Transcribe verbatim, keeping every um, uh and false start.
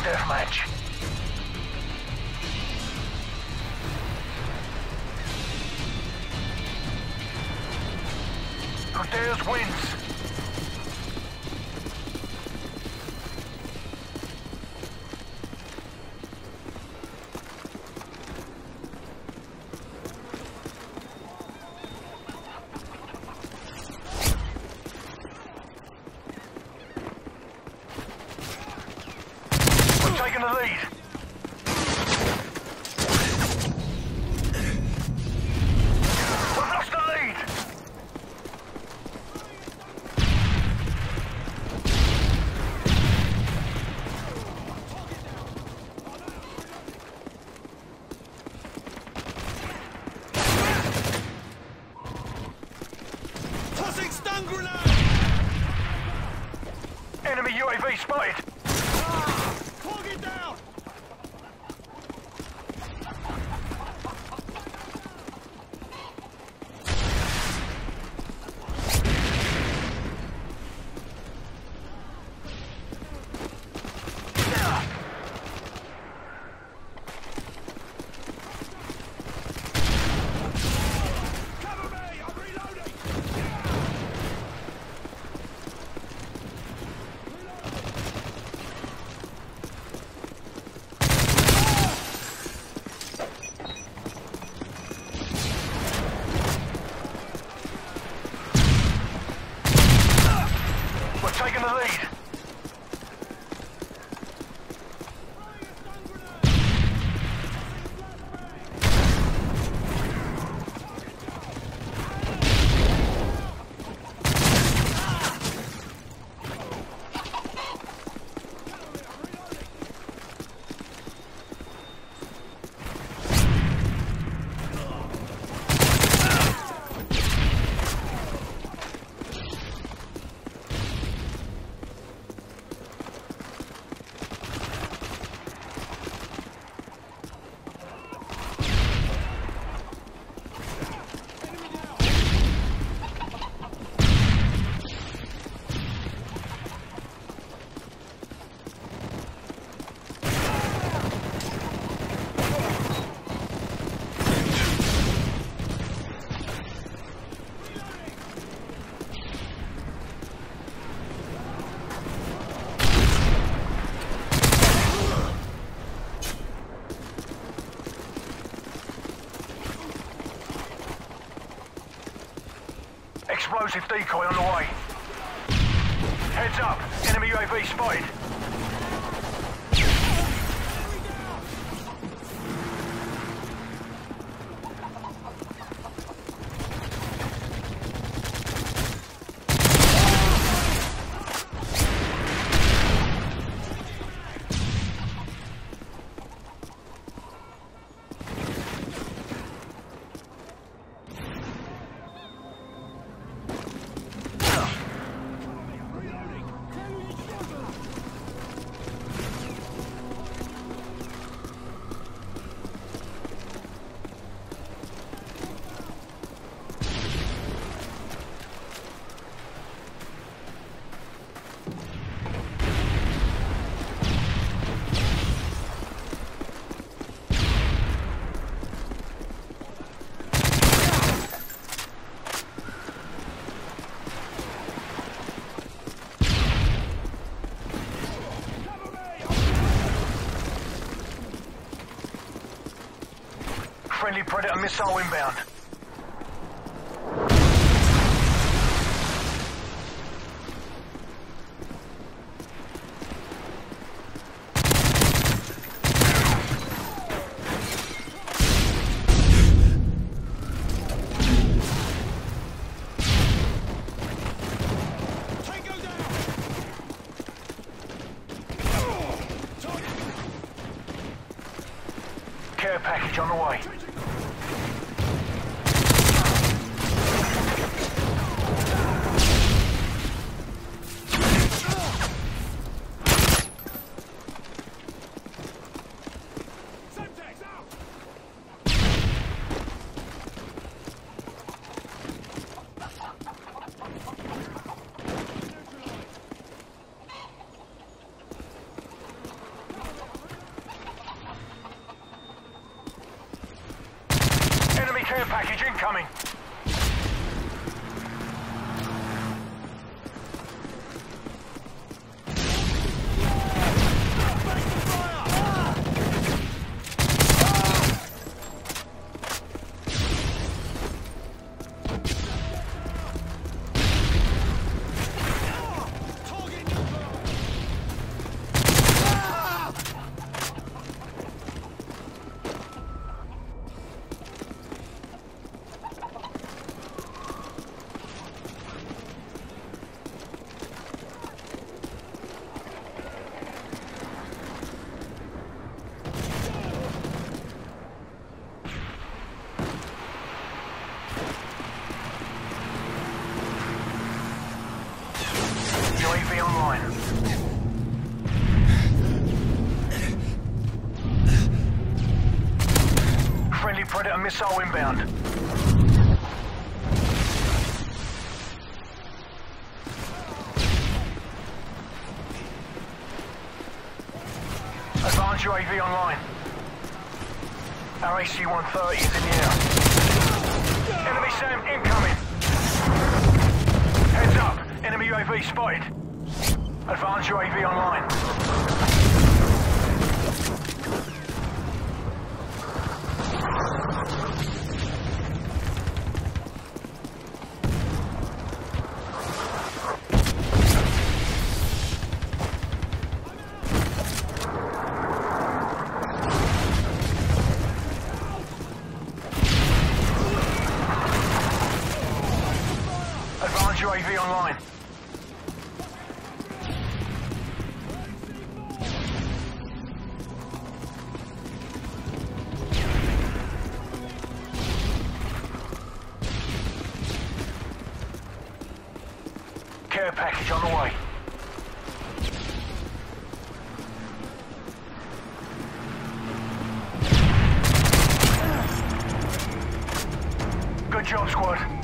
Deathmatch. Who dares wins. We're taking the lead. We've lost the lead. Tossing stun grenade! Enemy U A V spotted. Target down! Cover me! I'm reloading! We're taking the lead. Explosive decoy on the way. Heads up, enemy U A V spotted. Friendly Predator missile inbound. Care package on the way. incoming. U A V online. Friendly Predator missile inbound. Advanced U A V online. Our A C one thirty is in the air. Enemy SAM incoming. Heads up. Enemy U A V spotted. Advanced U A V online. Advanced U A V online. Care package on the way. Good job, squad.